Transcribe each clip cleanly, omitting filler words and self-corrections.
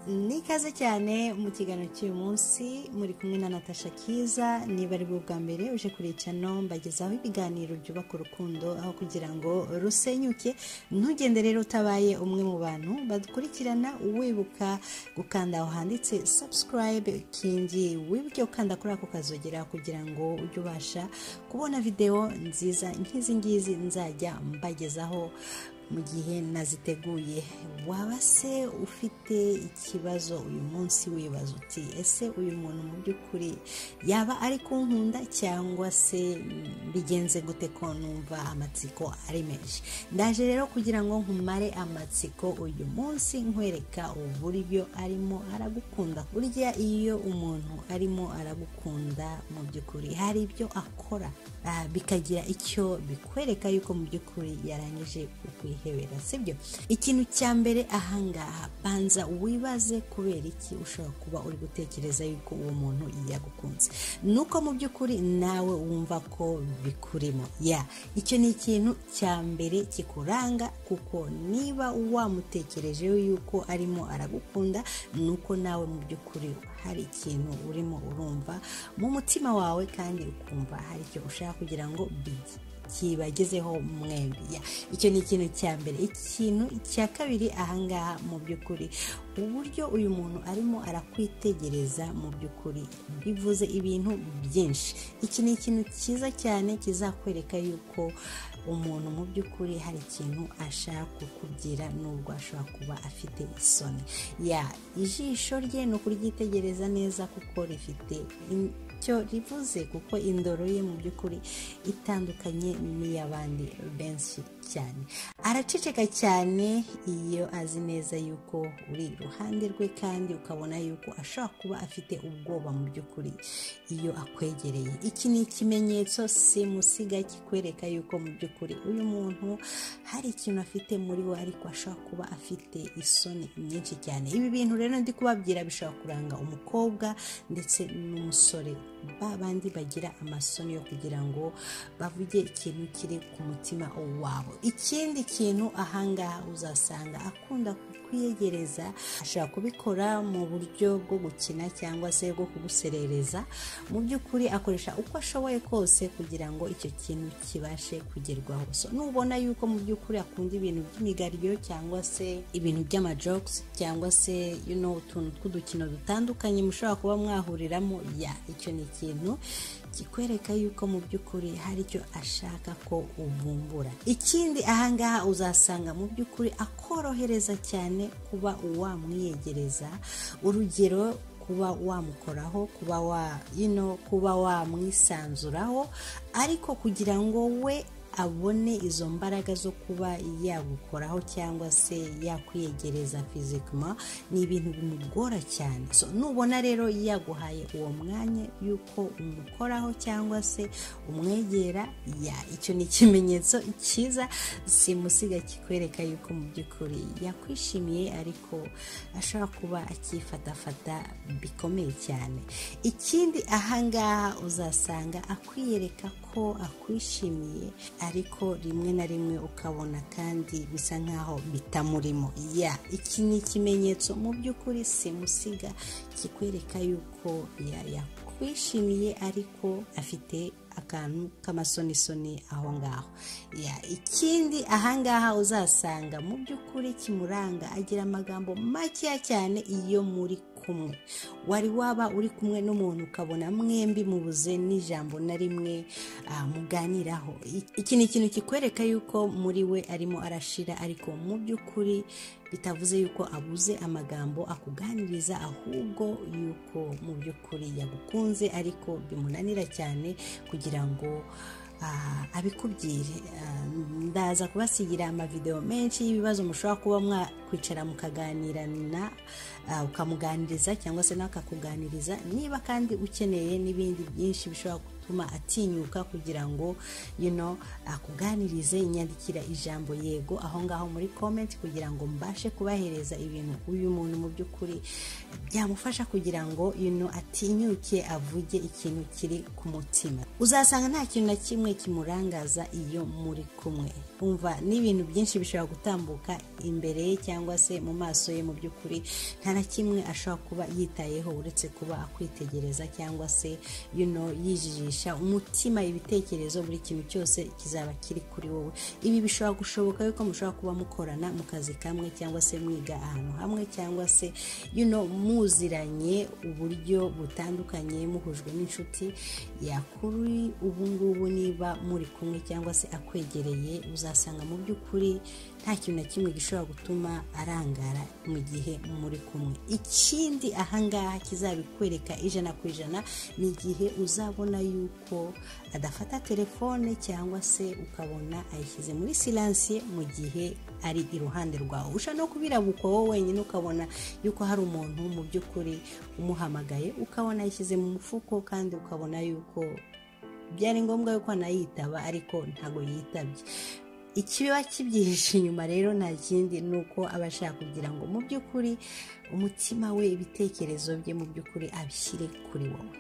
Nikaze cyane mu kiganiro cy'uyu munsi muri kumwe na Natasha Kiza. Niba ari bwo bwa mbere uje kuri channel mbagezaho ibiganiro byubaka urukundo aho kugira ngo rusenyuke. Ntugende rero utabaye umwe mu bantu badukurikirana, wibuka gukanda aho handitse subscribe, kindi wibuke ukanda kuri ako kazogera kugira ngo ujye ubasha kubona video nziza nk'izi ngizi nzajya mbagezaho mu gihe naziteguye. Waba se ufite ikibazo uyu munsi wibaza uti ese uyu muntu mu by'ukuri yaba ari kunkunda cyangwa se bigenze gute ko numva amatsiko ari menshi? Ndaje rero kugira ngo nkumare amatsiko uyu munsi nkwereka uburyo arimo aragukunda. Burya iyo umuntu arimo aragukunda mu by'ukuri hari ibyo akora bikagira icyo bikwereka yuko mu by'ukuri yarangije kukwihebera, sibyo? Ikintu cya mbere ahangaha, banza wibaze kubera iki ushobora kuba uri gutekereza yuko uwo muntu yagukunze. Nuko mu by'ukuri nawe wumva ko bikurimo. Icyo ni ikintu cya mbere kikuranga, kuko niba wamutekereje yuko arimo aragukunda, nuko nawe mu by'ukuri hari ikintu urimo urumva mu mutima wawe, kandi ukumva hari icyo ushaka kugira ngo kibagezeho mwembi. Icyo ni ikintu cya mbere. Ikintu cya kabiri ahangaha, mu by'ukuri uburyo uyu muntu arimo arakwitegereza mu by'ukuri bivuze ibintu byinshi. Iki ni ikintu cyiza cyane kizakwereka yuko umuntu mu by'ukuri hari ikintu ashaka kukubwira, nubwo ashobora kuba afite isoni. Ijisho rye ni ukuryitegereza neza kuko rifite icyo rivuze, kuko indoro ye mu by'ukuri itandukanye n'iy'abandi benshi cyane. Araceceka cyane iyo azi neza yuko uri iruhande rwe, kandi ukabona yuko ashobora kuba afite ubwoba mu by'ukuri iyo akwegereye. Iki ni ikimenyetso simusiga kikwereka yuko mu by'ukuri uyu muntu hari ikintu afite muri we, ariko ashobora kuba afite isoni nyinshi cyane. Ibi bintu rero ndi kubabwira bishobora kuranga umukobwa ndetse n'umusore, babandi bagira amasoni yo kugira ngo bavuge ikintu kiri ku mutima wabo. Ikindi kintu ahangaha uzasanga akunda kwiyegereza, ashobora kubikora mu buryo bwo gukina cyangwa se bwo kuguserereza. Mu by'ukuri akoresha uko ashoboye kose kugira ngo icyo kintu kibashe kugerwaho. So nubona yuko mu by'ukuri akunda ibintu by'imigaryo cyangwa se ibintu by'amajokes cyangwa se utuntu tw'udukino dutandukanye mushobora kuba mwahuriramo, icyo ni ikintu kikwereka yuko mu by'ukuri hari icyo ashaka ko uvumbura. Ikindi ahangaha uzasanga mu by'ukuri akorohereza cyane kuba wamwiyegereza. Urugero, kuba wamukoraho, kuba wamwisanzuraho, ariko kugira ngo we abone izo mbaraga zo kuba yagukoraho cyangwa se yakwiyegereza physically, ni ibintu bimugora cyane. So nubona rero yaguhaye uwo mwanya yuko umukoraho cyangwa se umwegera, icyo ni ikimenyetso cyiza simusiga kikwereka yuko mu by'ukuri yakwishimiye, ariko ashobora kuba akifatafata bikomeye cyane. Ikindi ahangaha uzasanga akwiyereka ko akwishimiye, ariko rimwe na rimwe ukabona kandi bisa nkaho bitamurimo. Iki ni ikimenyetso mu by'ukuri simusiga kikwereka yuko yakwishimiye, ariko afite akantu k'amasonisoni aho ngaho. Ikindi ahangaha uzasanga mu by'ukuri kimuranga, agira amagambo makeya cyane iyo muri kumwe. Waba uri kumwe n'umuntu ukabona mwembi mubuze n'ijambo na rimwe muganiraho. Iki ni ikintu kikwereka yuko muri we arimo arashira, ariko mu by'ukuri bitavuze yuko abuze amagambo akuganiriza, ahubwo yuko mu by'ukuri yagukunze, ariko bimunanira cyane kugira ngo abikubwire. Ndaza kubasigira amavideo menshi y'ibibazo mushobora kuba mwakwicara mukaganirana, ukamuganiriza cyangwa se nawe akakuganiriza. Niba kandi ukeneye n'ibindi byinshi bishobora gutuma atinyuka kugira ngo akuganirize, inyandikira ijambo yego aho ngaho muri comment kugira ngo mbashe kubahereza ibintu uyu muntu mu by'ukuri byamufasha kugira ngo atinyuke avuge ikintu kiri ku mutima. Uzasanga nta kintu na kimwe kimurangaza iyo muri kumwe. Umva n'ibintu byinshi bishobora gutambuka imbere ye cyangwa se mu maso ye, mu by'ukuri nta na kimwe ashobora kuba yitayeho uretse kuba akwitegereza cyangwa se yijijisha umutima, ibitekerezo, buri kintu cyose kizaba kiri kuri wowe. Ibi bishobora gushoboka yuko mushobora kuba mukorana mu kazi kamwe cyangwa se mwiga ahantu hamwe cyangwa se muziranye uburyo butandukanye, muhujwe n'inshuti yakuri. Ubu ngubu niba muri kumwe cyangwa se akwegereye, uzasanga mu by'ukuri nta kintu na kimwe gishobora gutuma arangara mu gihe muri kumwe. Ikindi ahangaha kizabikwereka 100% ni igihe uzabona yuko adafata telefone cyangwa se ukabona ayishyize muri silence mu gihe ari iruhande rwawe. Ushobora no kubirabuka wowe wenyine ukabona yuko hari umuntu mu by'ukuri umuhamagaye, ukabona ayishyize mu mufuko kandi ukabona yuko byari ngombwa yuko anayitaba ariko ntago yitabye. Ikiba kibyihishe inyuma rero nta kindi nuko abashaka kugira ngo mu by'ukuri umutima we, ibitekerezo bye mu by'ukuri abishyire kuri wowe.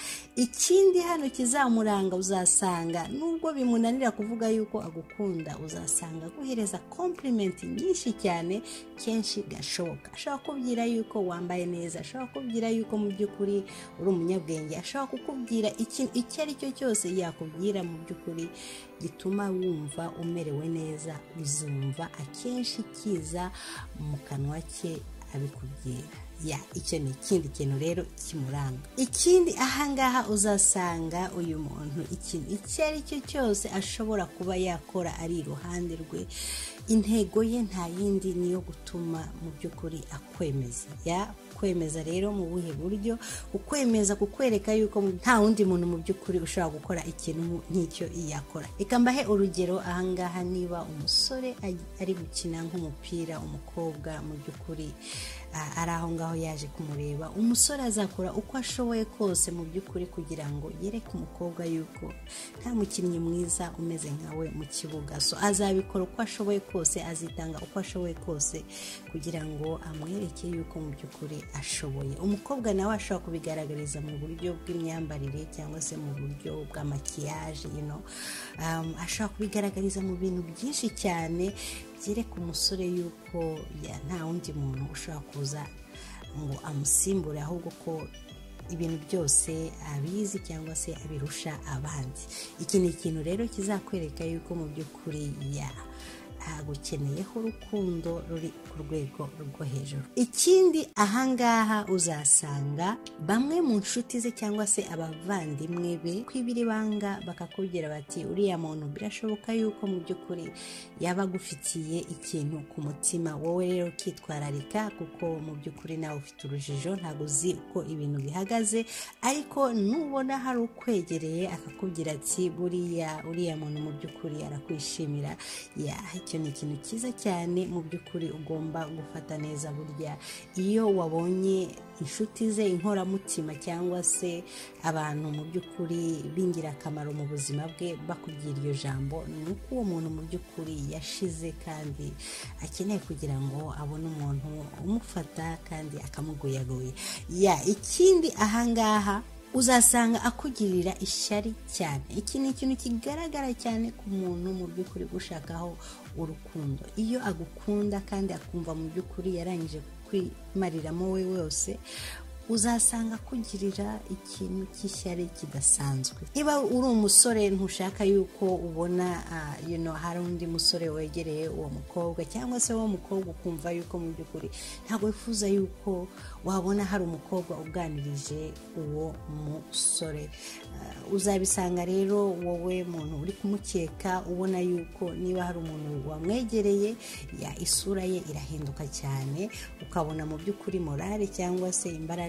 Ikindi hano kizamuranga, uzasanga nubwo bimunanira kuvuga yuko agukunda, uzasanga guhereza compliment nyinshi cyane kenshi gashoboka. Ashobora kubwira yuko wambaye neza, ashobora kubwira yuko mu by'ukuri uri umunyabwenge, ashobora kukubwira icyo ari cyo cyose yakubwira mu by'ukuri gituma wumva umerewe neza. Uzumva akenshi kiza mu kanwa ke abikubwira. Icyo ni ikindi kintu rero kimuranga. Ikindi ahangaha uzasanga uyu muntu ikintu icyo ari cyo cyose ashobora kuba yakora ari iruhande rwe, intego ye nta yindi niyo gutuma mu by'ukuri akwemeza. Kwemeza rero mu buhe buryo? Ukwemeza, kukwereka yuko nta wundi muntu mu by'ukuri ushobora gukora ikintu nk'icyo yakora. Reka mbahe urugero ahangaha. Niba umusore ari gukina nk'umupira, umukobwa mu by'ukuri ari aho ngaho yaje kumureba, umusore azakora uko ashoboye kose mu by'ukuri kugira ngo yereke umukobwa yuko nta mukinnyi mwiza umeze nkawe mu kibuga. So azabikora uko ashoboye kose, azitanga uko ashoboye kose kugira ngo amwereke yuko mu by'ukuri ashoboye. Umukobwa nawe ashobora kubigaragariza mu buryo bw'imyambarire cyangwa se mu buryo bwa makiyaje, ashobora kubigaragariza mu bintu byinshi cyane byereka umusore yuko nta wundi muntu ushobora kuza ngo amusimbure, ahubwo ko ibintu byose abizi cyangwa se abirusha abandi. Iki ni ikintu rero kizakwereka yuko mu by'ukuri agukeneyeho urukundo ruri ku rwego rwo hejuru. Ikindi ahangaha uzasanga bamwe mu nshuti ze cyangwa se abavandimwe be kwibira ibanga, bakakubwira bati uriya muntu birashoboka yuko mu by'ukuri yaba agufitiye ikintu ku mutima. Wowe rero kitwararika, kuko mu by'ukuri nawe ufite urujijo, ntabwo uzi uko ibintu bihagaze, ariko nubona hari ukwegereye akakubwira ati uriya muntu mu by'ukuri arakwishimira, icyo ni ikintu cyiza cyane mu by'ukuri ugomba gufata neza. Burya iyo wabonye inshuti ze, inkoramutima cyangwa se abantu mu by'ukuri b'ingirakamaro mu buzima bwe bakubwira iryo jambo, ni uko uwo muntu mu by'ukuri yashize kandi akeneye kugira ngo abone umuntu umufata kandi akamuguyaguye. Ikindi ahangaha uzasanga akugirira ishyari cyane. Iki ni ikintu kigaragara cyane ku muntu mu by'ukuri gushakaho urukundo. Iyo agukunda kandi akumva mu by'ukuri yarangije kwimariramo we wose, uzasanga kugirira ikintu cy'ishyari kidasanzwe. Niba uri umusore ntushaka yuko ubona hari undi musore wegereye uwo mukobwa, cyangwa se uwo mukobwa ukumva yuko mu by'ukuri ntabwo wifuza yuko wabona hari umukobwa uganirije uwo musore, uzabisanga rero wowe muntu uri kumukeka, ubona yuko niba hari umuntu wamwegereye isura ye irahinduka cyane, ukabona mu by'ukuri morale cyangwa se imbaraga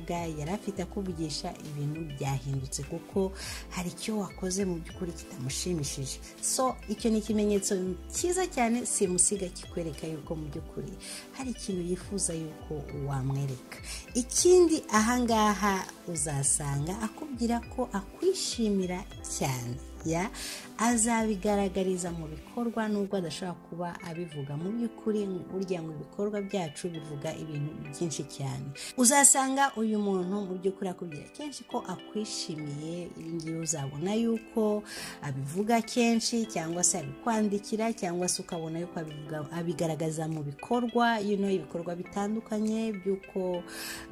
umukobwa yari afite akuvugisha ibintu byahindutse kuko hari icyo wakoze mu by'ukuri kitamushimishije. So icyo ni ikimenyetso cyiza cyane simusiga kikwereka yuko mu by'ukuri hari ikintu yifuza yuko wamwereka. Ikindi ahangaha uzasanga akubwira ko akwishimira cyane, ya azabigaragariza mu bikorwa nubwo adashobora kuba abivuga. Mu by'ukuri burya ngo ibikorwa byacu bivuga ibintu byinshi cyane. Uzasanga uyu muntu mu by'ukuri akubwira kenshi ko akwishimiye. Ngiye uzabona yuko abivuga kenshi cyangwa se abikwandikira cyangwa se ukabona yuko abigaragaza mu bikorwa, ibikorwa bitandukanye by'uko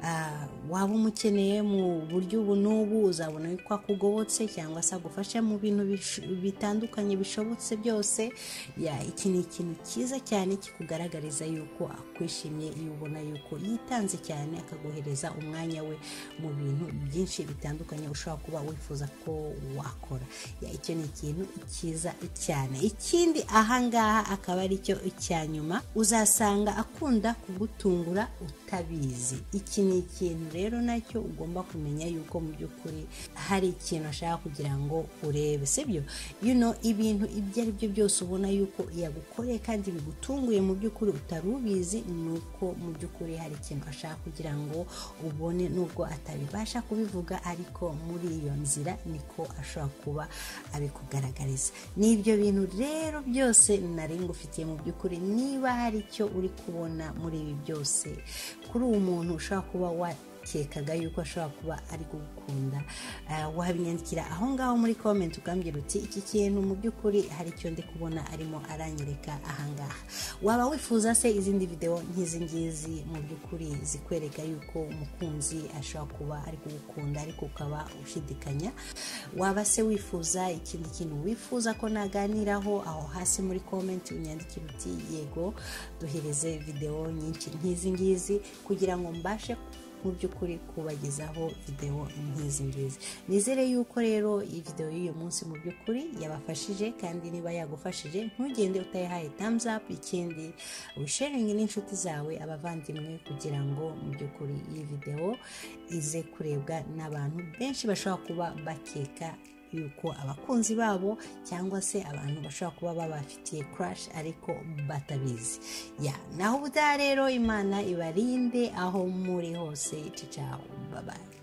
waba umukeneye mu buryo ubu n'ubu. Uzabona yuko akugobotse cyangwa se agufasha mu bintu bitandukanye bishobotse byose. Iki ni ikintu cyiza cyane kikugaragariza yuko akwishimiye iyo ubona yuko yitanze cyane akaguhereza umwanya we mu bintu byinshi bitandukanye ushobora kuba wifuza ko wakora. Icyo ni ikintu cyiza cyane. Ikindi ahangaha akaba ari cyo icya nyuma, uzasanga akunda kugutungura utabizi. Iki ni ikintu rero nacyo ugomba kumenya yuko mu by'ukuri hari ikintu ashaka kugira ngo urebe, sibyo? Ibintu ibyo ari byo byose ubona yuko yagukoreye kandi bigutunguye mu by'ukuri utarubizi, nuko mu by'ukuri hari ikintu ashaka kugira ngo ubone, nubwo atabibasha kubivuga ariko muri iyo nzira niko ashobora kuba abikugaragariza. N'ibyo bintu rero byose nari ngufitiye mu by'ukuri. Niba hari icyo uri kubona muri ibi byose kuri uwo muntu ushobora kuba wakekaga yuko ashobora kuba ari kugukunda, wabinyandikira aho ngaho muri comment ukambwira uti iki kintu mu by'ukuri hari icyo ndi kubona arimo aranyereka ahangaha. Waba wifuza se izindi video nk'izi ngizi mu by'ukuri zikwereka yuko umukunzi ashobora kuba ari kugukunda ariko ukaba ushidikanya? Waba se wifuza ikindi kintu wifuza ko naganiraho? Aho hasi muri comment unyandikira uti yego duhereze video nyinshi nk'izi ngizi kugira ngo mbashe mu by'ukuri kubagezaho video nk'izi ngizi. Nizere yuko rero iyi video y'uyu munsi mu by'ukuri yabafashije, kandi niba yagufashije ntugende utayihaye thumbs up. Ikindi wisharinge n'inshuti zawe, abavandimwe, kugira ngo mu by'ukuri iyi video ize kurebwa n'abantu benshi bashobora kuba bakeka yuko abakunzi babo cyangwa se abantu bashobora kuba babafitiye crush ariko batabizi. Naho ubutaha rero Imana ibarinde aho muri hose. Ciao, bye bye.